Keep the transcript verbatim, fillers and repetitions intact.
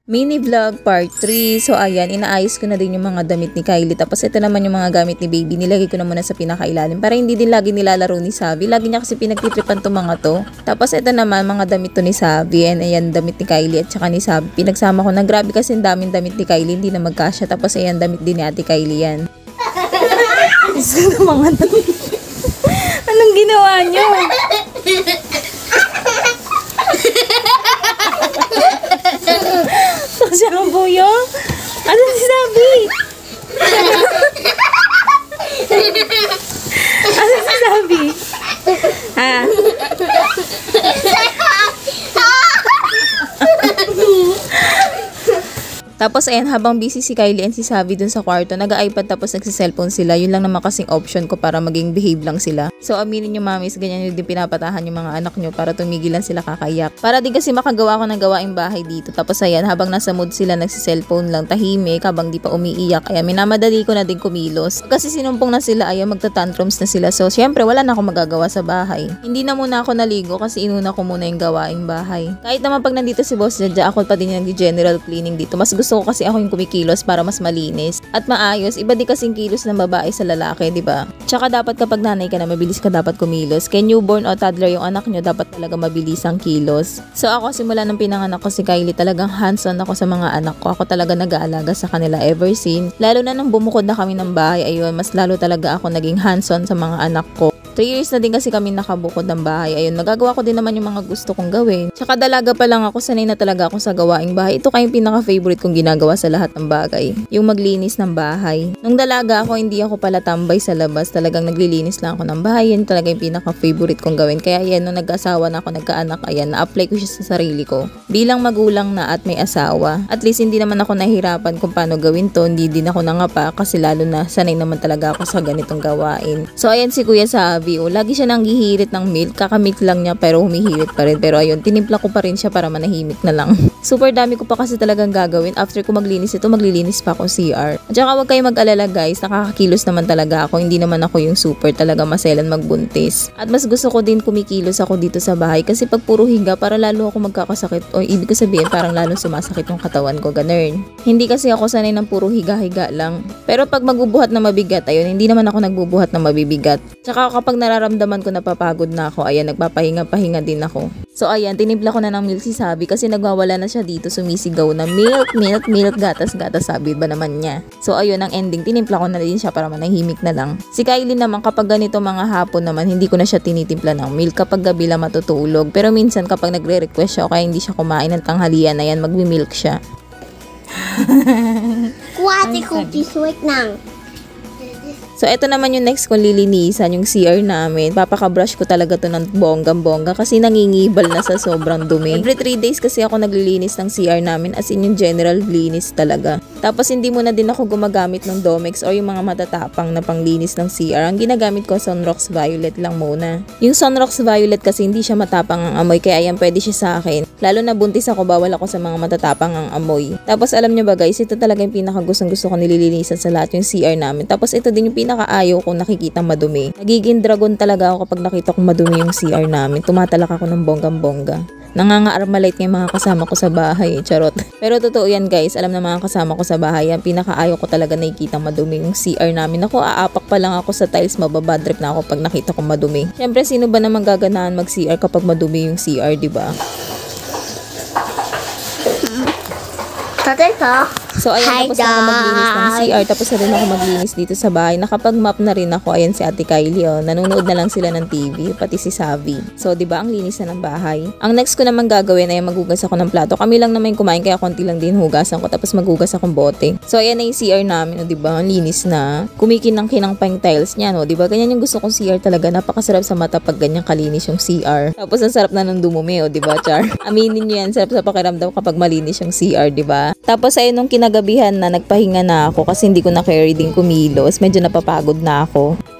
Mini vlog part three. So ayan, inaayos ko na din yung mga damit ni Kylie. Tapos ito naman yung mga gamit ni baby. Nilagay ko na muna sa pinakailalim para hindi din lagi nilalaro ni Savi. Lagi niya kasi pinagtitripan to mga to. Tapos ito naman mga damit to ni Savi. And ayan, damit ni Kylie at saka ni Savi. Pinagsama ko na, grabe kasi ang daming damit ni Kylie. Hindi na magkasya. Tapos ayan, damit din ni ate Kylie yan. Mga damit. Anong ginawa niyo? Kasi ang buyo? Ano sinabi? Ano sinabi? Ha? Tapos ayan, habang busy si Kylie and si Savi dun sa kwarto, nag-iPad tapos nagsi-cellphone sila. Yun lang naman kasing option ko para maging behave lang sila. So aminin nyo mamis, ganyan yun din pinapatahan yung mga anak nyo para tumigilan sila kakaiyak. Para din kasi makagawa ko ng gawaing bahay dito. Tapos ayan, habang nasa mood sila nagsi-cellphone lang, tahimik habang di pa umiiyak. Kaya minamadali ko na din kumilos. Kasi sinumpong na sila, ayan magta-tantrums na sila. So syempre wala na akong magagawa sa bahay. Hindi na muna ako naligo kasi inuna ko muna yung gawaing bahay. Kahit naman pag nandito si Boss Jaja, ako pa din yung nag-general cleaning dito. Mas gusto ko kasi ako yung kumikilos para mas malinis at maayos. Iba di kasing kilos ng babae sa lalaki, di ba? Tsaka dapat kapag nanay ka na, mabilis ka dapat kumilos. Kaya newborn o toddler yung anak nyo, dapat talaga mabilis ang kilos. So ako simula ng pinanganak ko si Kylie, talagang hands-on ako sa mga anak ko. Ako talaga nag-aalaga sa kanila ever since. Lalo na nung bumukod na kami ng bahay, ayun, mas lalo talaga ako naging hands-on sa mga anak ko. three years na din kasi kami nakabukod ng bahay. Ayun, nagagawa ko din naman yung mga gusto kong gawin. Tsaka dalaga pa lang ako, sanay na talaga ako sa gawaing bahay. Ito kayong pinaka-favorite kong ginagawa sa lahat ng bagay. Yung maglinis ng bahay. Nung dalaga ako, hindi ako pala tambay sa labas. Talagang naglilinis lang ako ng bahay. Yan talaga yung pinaka-favorite kong gawin. Kaya yan, nung nag-asawa na ako, nagkaanak, ayan, na-apply ko siya sa sarili ko. Bilang magulang na at may asawa. At least hindi naman ako nahihirapan kung paano gawin to. Hindi din ako nangapa kasi lalo na sanay naman talaga ako sa ganitong gawain. So ayan si Kuya Savi. O, lagi siya nang hihirit ng milk. Kakamilk lang niya pero humihirit pa rin. Pero ayun, tinimpla ko pa rin siya para manahimik na lang. Super dami ko pa kasi talagang gagawin. After ko maglinis ito, maglilinis pa ako C R. At saka huwag kayo mag-alala guys, nakakakilos naman talaga ako. Hindi naman ako yung super talaga maselan magbuntis. At mas gusto ko din kumikilos ako dito sa bahay kasi pag puro higa, para lalo ako magkakasakit. O ibig ko sabihin, parang lalo sumasakit yung katawan ko, ganun. Hindi kasi ako sanay ng puro higa-higa lang. Pero pag magbubuhat na mabigat, ayun, hindi naman ako nagbubuhat na mabibigat. Tsaka kapag nararamdaman ko napapagod na ako, ayan, nagpapahinga-pahinga din ako. So ayan, tinimpla ko na ng milk si Sabi kasi nagwawala na siya dito, sumisigaw na milk, milk, milk, gatas, gatas, sabi ba naman niya. So ayun, ang ending, tinimpla ko na din siya para manahimik na lang. Si Kylie naman, kapag ganito mga hapon naman, hindi ko na siya tinitimpla ng milk kapag gabi lang matutulog. Pero minsan kapag nagre-request siya o kaya hindi siya kumain ng tanghalian, ayan, magmi-milk siya. Kuwate cookies, wait nang. So, ito naman yung next kong lilinisan, yung C R namin. Papaka-brush ko talaga to ng bonggang-bongga kasi nangingibal na sa sobrang dumi. Every three days kasi ako naglilinis ng C R namin, as in yung general linis talaga. Tapos, hindi muna din ako gumagamit ng Domex or yung mga matatapang na panglinis ng C R. Ang ginagamit ko, Sunrox Violet lang muna. Yung Sunrox Violet kasi hindi siya matapang ang amoy, kaya yan pwede siya sa akin. Lalo na buntis ako, bawal ako sa mga matatapang ang amoy. Tapos, alam nyo ba guys, ito talaga yung pinakagustong-gusto ko nililinisan sa lahat, yung C R namin. Tapos, ito din yung pinakaayaw kong nakikita madumi. Nagiging dragon talaga ako kapag nakita kong madumi yung C R namin. Tumatalak ako ng bonggang-bongga. Nanganga-armalite ng mga kasama ko sa bahay, charot. Pero totoo yan guys, alam na mga kasama ko sa bahay, ang pinakaayaw ko talaga nakikita madumi yung C R namin. Ako, aapak pa lang ako sa tiles, mababadrip na ako pag nakita kong madumi. Syempre, sino ba naman gaganahan mag-C R kapag madumi yung C R, diba? Tatay ka? So ayan, tapos na ako maglinis ng C R, tapos na rin ako maglinis dito sa bahay. Nakapag-map na rin ako. Ayan si Ate Kylie, oh. Nanonood na lang sila ng T V, pati si Savi. So, di ba ang linis na ng bahay? Ang next ko naman gagawin ay maghugas ako ng plato. Kami lang naman yung kumain, kaya konti lang din hugasan ko, tapos maghugas akong bote. So, ayan na yung C R namin, oh, di ba? Ang linis na. Kumikinang-kinang pa yung tiles niya, no? Di ba? Ganyan yung gusto kong C R talaga. Napakasarap sa mata pag ganyan kalinis yung C R. Tapos, ang sarap na ng dumumi, oh, di ba, Char? Aminin niyo yan, sarap sa pakiramdam kapag malinis yung C R, di ba? Tapos, ayun, nung kinagabihan na nagpahinga na ako kasi hindi ko na carry din kumilos. Medyo napapagod na ako.